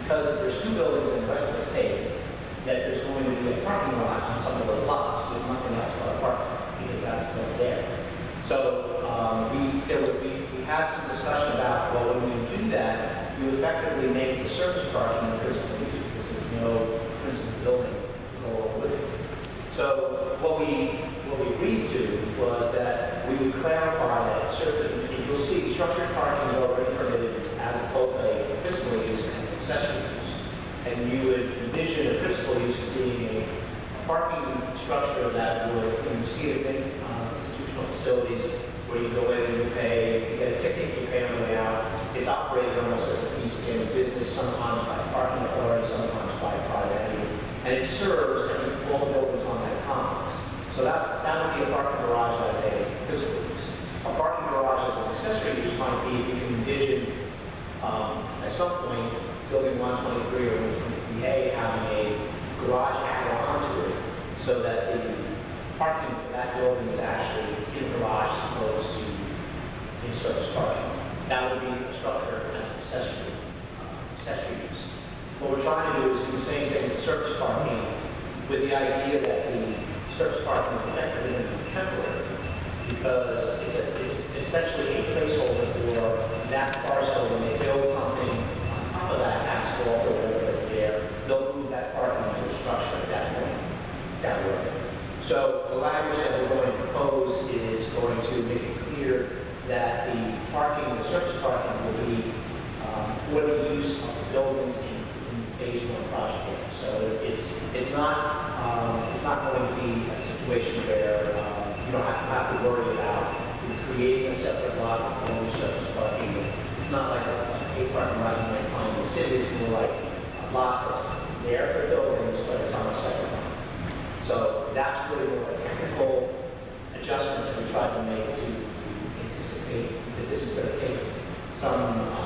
because there's two buildings and the rest of it's paved, that there's going to be a parking lot on some of those lots with nothing else but parking, because that's what's there. So we had some discussion about, well, when you do that, you effectively make the surface parking the principal use because there's no principal building to go along with it. So what we agreed to was that we would clarify that certain, you'll see structured parking is already permitted as both a principal use and accessory use. And you would envision a principal use as being a parking structure that would, you see it in institutional facilities where you go in and you pay, you get a ticket, you pay on the way out. It's operated almost as a fee-standard business, sometimes by a parking authority, sometimes by a private entity. And it serves all the buildings on that commons. So that would be a parking garage as a principal use. A parking garage as an accessory use might be, you can envision at some point, building 123 or 123A having a garage added onto it so that the parking for that building is actually in the garage as opposed to in surface parking. That would be a structure as an accessory use. What we're trying to do is do the same thing with surface parking with the idea that the surface parking is effectively going to be temporary because it's essentially a placeholder for that parcel when they build something on top of that asphalt or whatever is there, they'll move that parking into a structure at that point down the road. So the language that we're going to propose is going to make it clear that the parking, the surface parking will be for the use of the buildings in phase one project area. So it's not going to be a situation where you don't have to worry about creating a separate lot with only surface parking. It's not like a parking lot you might find in the city. It's more like a lot that's there for buildings, but it's on a separate lot. So that's really more a technical adjustment that we tried to make to anticipate that this is going to take some